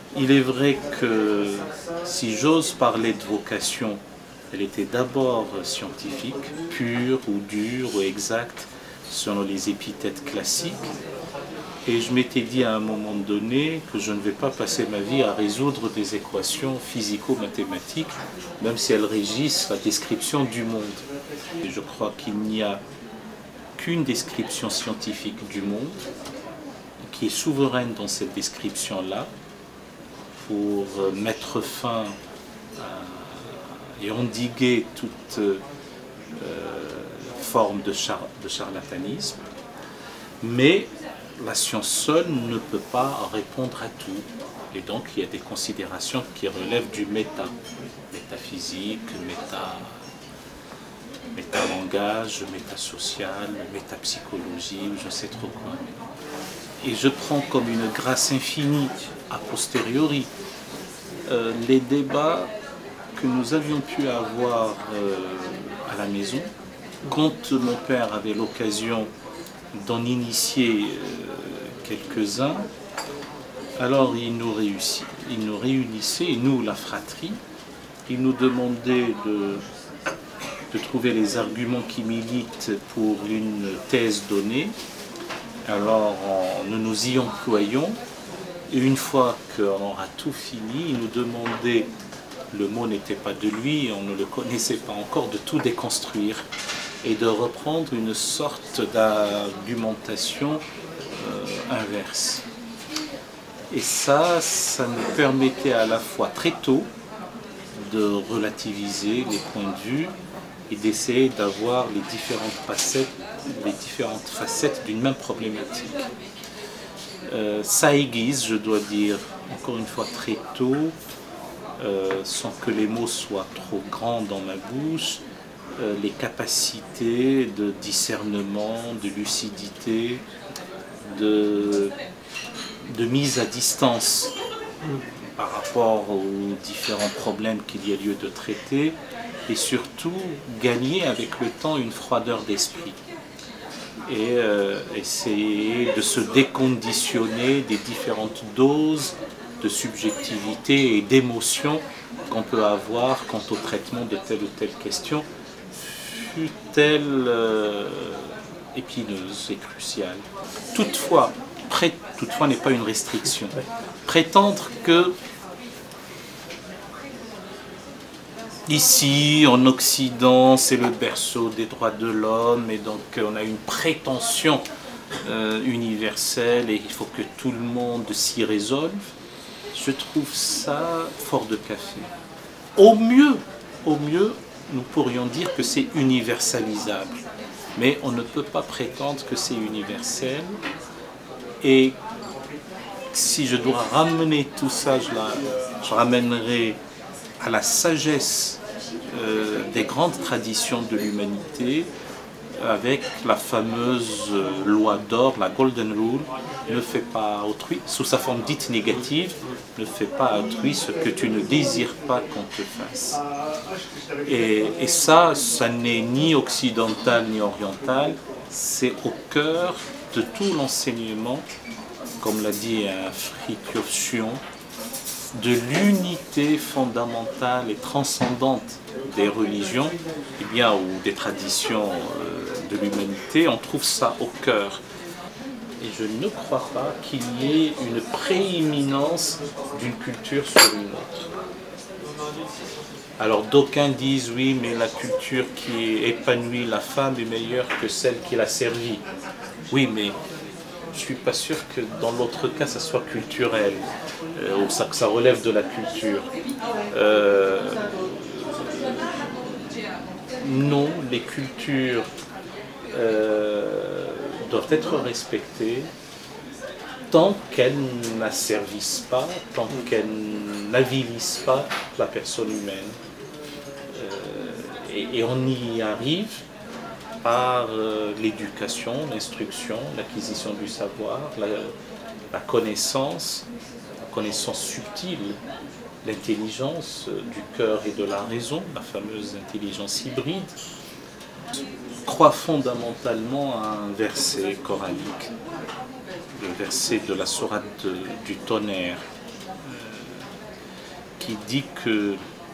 Il est vrai que si j'ose parler de vocation, elle était d'abord scientifique, pure ou dure ou exacte, selon les épithètes classiques. Et je m'étais dit à un moment donné que je ne vais pas passer ma vie à résoudre des équations physico-mathématiques, même si elles régissent la description du monde. Et je crois qu'il n'y a qu'une description scientifique du monde qui est souveraine dans cette description-là pour mettre fin et endiguer toute forme de charlatanisme. Mais la science seule ne peut pas répondre à tout. Et donc il y a des considérations qui relèvent du métaphysique, métalangage, métasocial, métapsychologie, je ne sais trop quoi. Et je prends comme une grâce infinie, a posteriori, les débats que nous avions pu avoir à la maison, quand mon père avait l'occasion d'en initier quelques-uns. Alors il nous réunissait, nous la fratrie, il nous demandait de trouver les arguments qui militent pour une thèse donnée. Alors nous nous y employions, et une fois qu'on aura tout fini, il nous demandait, le mot n'était pas de lui, on ne le connaissait pas encore, de tout déconstruire et de reprendre une sorte d'argumentation inverse. Et ça nous permettait à la fois très tôt de relativiser les points de vue et d'essayer d'avoir les différentes facettes d'une même problématique. Ça aiguise, je dois dire, encore une fois très tôt, sans que les mots soient trop grands dans ma bouche, les capacités de discernement, de lucidité, de mise à distance par rapport aux différents problèmes qu'il y a lieu de traiter, et surtout gagner avec le temps une froideur d'esprit et essayer de se déconditionner des différentes doses de subjectivité et d'émotion qu'on peut avoir quant au traitement de telle ou telle question, fût-elle épineuse et cruciale. Toutefois n'est pas une restriction. Prétendre que ici, en Occident, c'est le berceau des droits de l'homme, et donc on a une prétention universelle et il faut que tout le monde s'y résolve, je trouve ça fort de café. Au mieux, nous pourrions dire que c'est universalisable, mais on ne peut pas prétendre que c'est universel. Et si je dois ramener tout ça, je ramènerai à la sagesse des grandes traditions de l'humanité, avec la fameuse loi d'or, la Golden Rule: ne fais pas à autrui, sous sa forme dite négative, ne fais pas à autrui ce que tu ne désires pas qu'on te fasse. Et ça n'est ni occidental ni oriental, c'est au cœur de tout l'enseignement, comme l'a dit Fridtjof Schuon, de l'unité fondamentale et transcendante des religions, eh bien, ou des traditions de l'humanité. On trouve ça au cœur. Et je ne crois pas qu'il y ait une prééminence d'une culture sur une autre. Alors d'aucuns disent oui, mais la culture qui épanouit la femme est meilleure que celle qui l'a servie. Oui, mais je ne suis pas sûr que dans l'autre cas ça soit culturel, ou que ça relève de la culture. Non, les cultures doivent être respectées tant qu'elles n'asservissent pas, tant qu'elles n'avilissent pas la personne humaine. Et on y arrive par l'éducation, l'instruction, l'acquisition du savoir, la connaissance subtile, l'intelligence du cœur et de la raison, la fameuse intelligence hybride. Je crois fondamentalement à un verset coranique, le verset de la sourate du tonnerre, qui dit que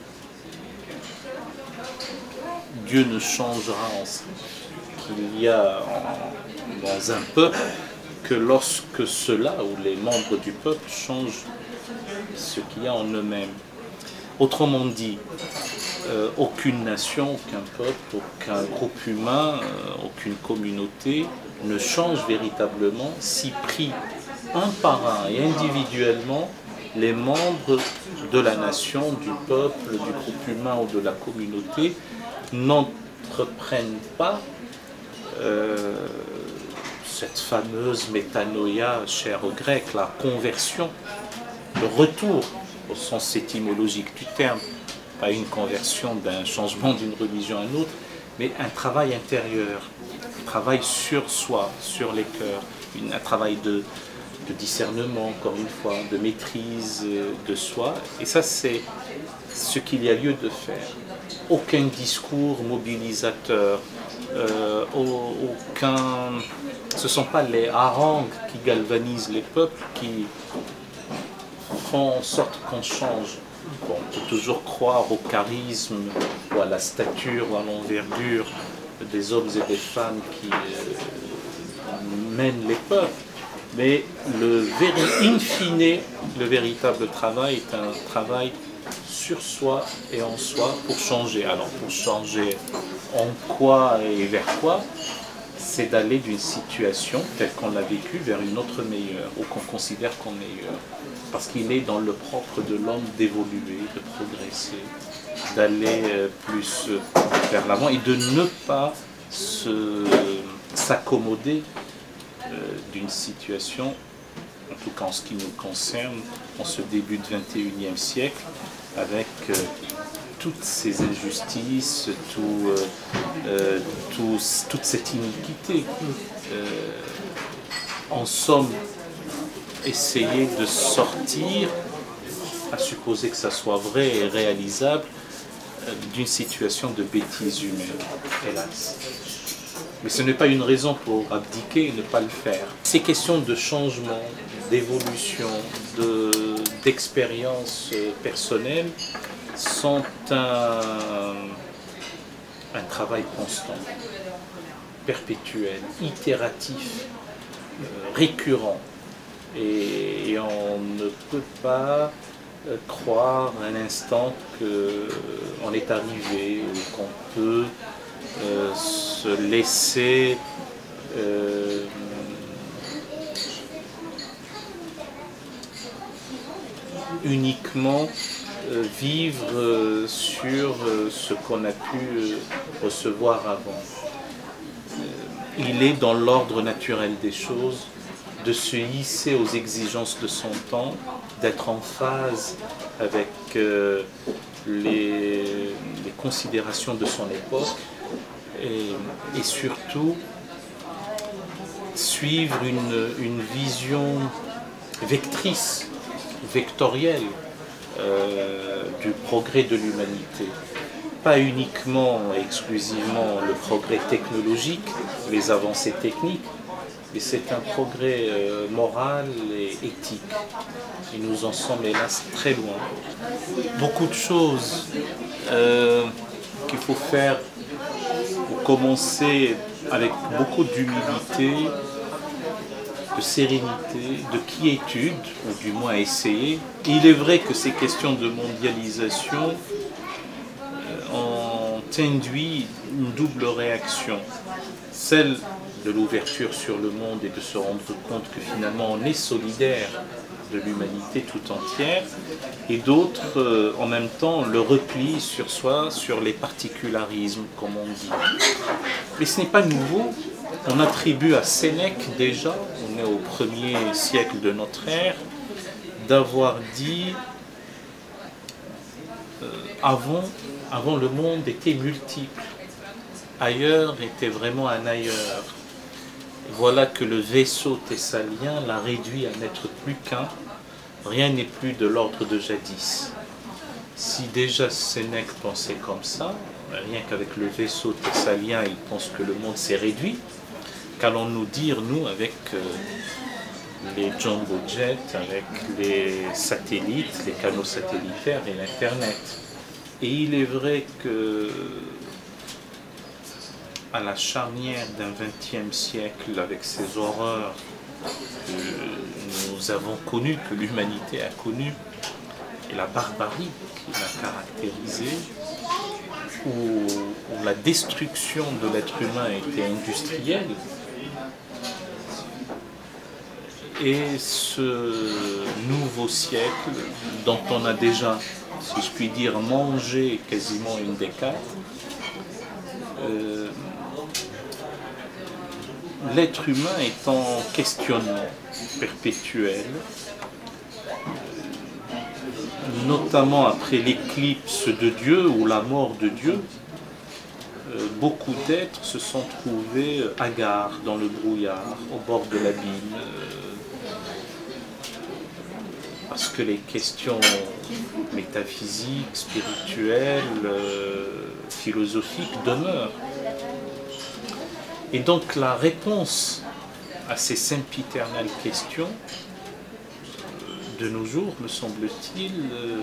Dieu ne changera qu'il y a dans un peuple que lorsque ceux-là ou les membres du peuple changent ce qu'il y a en eux-mêmes. Autrement dit, aucune nation, aucun peuple, aucun groupe humain, aucune communauté ne change véritablement si pris un par un et individuellement les membres de la nation, du peuple, du groupe humain ou de la communauté n'entreprennent pas cette fameuse métanoïa chère aux Grecs, la conversion, le retour au sens étymologique du terme, pas une conversion d'un changement d'une religion à une autre, mais un travail intérieur, un travail sur soi, sur les cœurs, un travail de discernement, encore une fois, de maîtrise de soi. Et ça, c'est ce qu'il y a lieu de faire. Aucun discours mobilisateur, ce ne sont pas les harangues qui galvanisent les peuples, qui font en sorte qu'on change. Bon, on peut toujours croire au charisme, ou à la stature, ou à l'envergure des hommes et des femmes qui mènent les peuples. Mais in fine, le véritable travail est un travail sur soi et en soi pour changer. Alors pour changer en quoi et vers quoi, c'est d'aller d'une situation telle qu'on l'a vécue vers une autre meilleure, ou qu'on considère comme meilleure. Parce qu'il est dans le propre de l'homme d'évoluer, de progresser, d'aller plus vers l'avant et de ne pas s'accommoder d'une situation, en tout cas en ce qui nous concerne, en ce début du XXIe siècle, avec toutes ces injustices, toute cette iniquité. En somme, essayer de sortir, à supposer que ça soit vrai et réalisable, d'une situation de bêtise humaine, hélas. Mais ce n'est pas une raison pour abdiquer et ne pas le faire. Ces questions de changement, d'évolution, d'expérience personnelle sont un travail constant, perpétuel, itératif, récurrent. Et on ne peut pas croire un instant qu'on est arrivé ou qu'on peut se laisser uniquement vivre sur ce qu'on a pu recevoir avant. Il est dans l'ordre naturel des choses de se hisser aux exigences de son temps, d'être en phase avec les considérations de son époque et surtout suivre une vision vectrice, vectorielle du progrès de l'humanité. Pas uniquement et exclusivement le progrès technologique, les avancées techniques, mais c'est un progrès moral et éthique. Et nous en sommes hélas très loin. Beaucoup de choses qu'il faut faire pour commencer avec beaucoup d'humilité, de sérénité, de quiétude, ou du moins essayer. Et il est vrai que ces questions de mondialisation ont induit une double réaction. Celle de l'ouverture sur le monde et de se rendre compte que finalement on est solidaire de l'humanité tout entière, et d'autres, en même temps, le repli sur soi, sur les particularismes, comme on dit. Mais ce n'est pas nouveau. On attribue à Sénèque déjà, on est au 1er siècle de notre ère, d'avoir dit avant le monde était multiple, ailleurs était vraiment un ailleurs. Voilà que le vaisseau thessalien l'a réduit à n'être plus qu'un, rien n'est plus de l'ordre de jadis. Si déjà Sénèque pensait comme ça, rien qu'avec le vaisseau thessalien, il pense que le monde s'est réduit, qu'allons-nous dire, nous, avec les jumbo jets avec les satellites, les canaux satellitaires et l'Internet. Et il est vrai que à la charnière d'un XXe siècle, avec ces horreurs que nous avons connues, que l'humanité a connues, et la barbarie qui l'a caractérisée, où la destruction de l'être humain était industrielle, et ce nouveau siècle dont on a déjà, si je puis dire, mangé quasiment une décade, l'être humain est en questionnement perpétuel, notamment après l'éclipse de Dieu ou la mort de Dieu. Beaucoup d'êtres se sont trouvés hagards dans le brouillard, au bord de l'abîme, parce que les questions métaphysiques, spirituelles, philosophiques demeurent. Et donc la réponse à ces sempiternelles questions, de nos jours, me semble-t-il,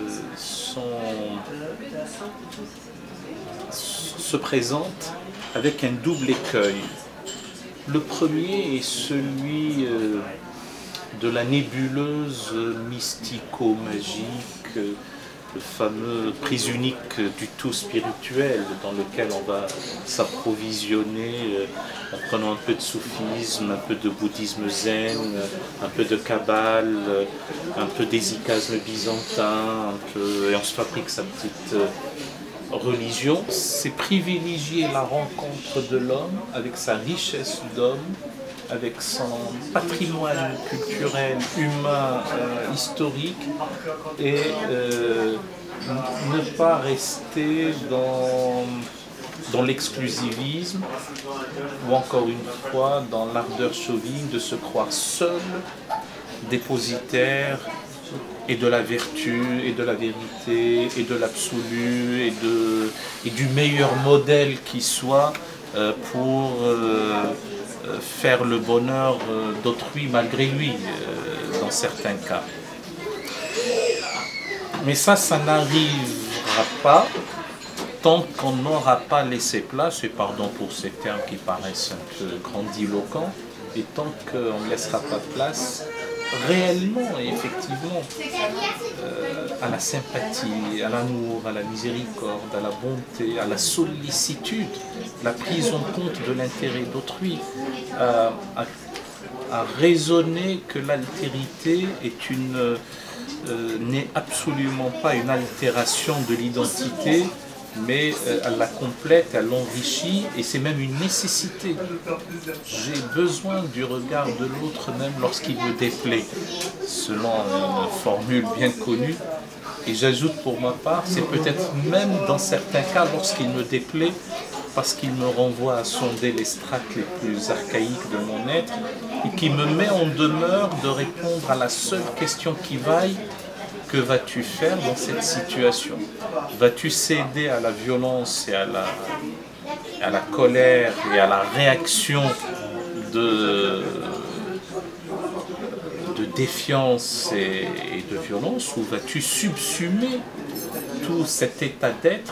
se présente avec un double écueil. Le premier est celui de la nébuleuse mystico-magique, le fameux prise unique du tout spirituel dans lequel on va s'approvisionner en prenant un peu de soufisme, un peu de bouddhisme zen, un peu de kabbale, un peu d'hésychasme byzantin, et on se fabrique sa petite religion. C'est privilégier la rencontre de l'homme avec sa richesse d'homme, avec son patrimoine culturel, humain, historique, et ne pas rester dans l'exclusivisme, ou encore une fois dans l'ardeur chauvine de se croire seul dépositaire et de la vertu, et de la vérité, et de l'absolu, et du meilleur modèle qui soit pour faire le bonheur d'autrui malgré lui, dans certains cas. Mais ça n'arrivera pas tant qu'on n'aura pas laissé place, et pardon pour ces termes qui paraissent un peu grandiloquents, et tant qu'on ne laissera pas place réellement et effectivement à la sympathie, à l'amour, à la miséricorde, à la bonté, à la sollicitude, la prise en compte de l'intérêt d'autrui, à raisonner que l'altérité n'est absolument pas une altération de l'identité, mais elle la complète, elle l'enrichit, et c'est même une nécessité. J'ai besoin du regard de l'autre même lorsqu'il me déplaît, selon une formule bien connue, et j'ajoute pour ma part, c'est peut-être même dans certains cas lorsqu'il me déplaît, parce qu'il me renvoie à sonder les strates les plus archaïques de mon être, et qui me met en demeure de répondre à la seule question qui vaille: que vas-tu faire dans cette situation? Vas-tu céder à la violence et à la colère et à la réaction de défiance et de violence, ou vas-tu subsumer tout cet état d'être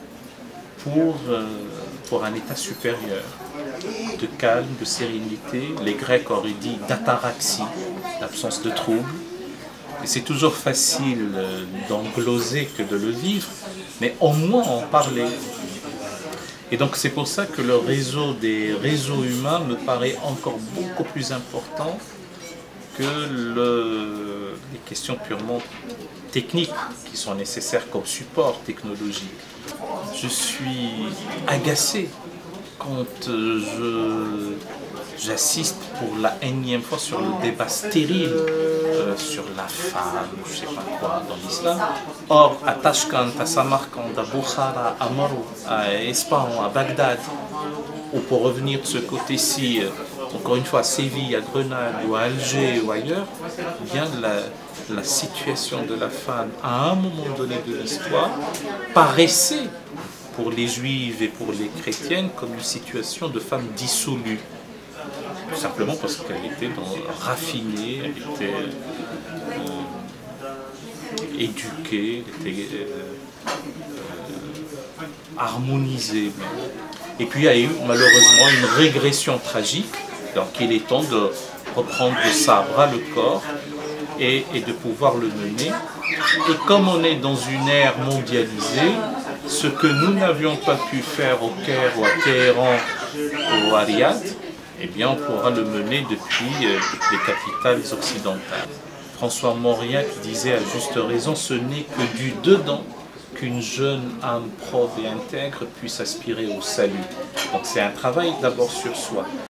pour un état supérieur, de calme, de sérénité? Les Grecs auraient dit d'ataraxie, l'absence de trouble. Et c'est toujours facile d'en gloser que de le vivre, mais au moins en parler. Et donc c'est pour ça que le réseau des réseaux humains me paraît encore beaucoup plus important que les questions purement techniques qui sont nécessaires comme support technologique. Je suis agacé quand j'assiste pour la énième fois sur le débat stérile sur la femme, je ne sais pas quoi, dans l'islam. Or, à Tashkent, à Samarkand, à Bukhara, à Marou, à Ispahan, à Bagdad, ou pour revenir de ce côté-ci, encore une fois à Séville, à Grenade, ou à Alger, ou ailleurs, bien la situation de la femme, à un moment donné de l'histoire, paraissait pour les juives et pour les chrétiennes comme une situation de femme dissolue. tout simplement parce qu'elle était raffinée, elle était éduquée, elle était harmonisée même. Et puis il y a eu malheureusement une régression tragique, donc il est temps de reprendre ça à bras le corps et de pouvoir le mener. Et comme on est dans une ère mondialisée, ce que nous n'avions pas pu faire au Caire ou à Téhéran ou à Riyad, eh bien on pourra le mener depuis les capitales occidentales. François Maurien qui disait à juste raison, ce n'est que du dedans qu'une jeune âme probe et intègre puisse aspirer au salut. Donc c'est un travail d'abord sur soi.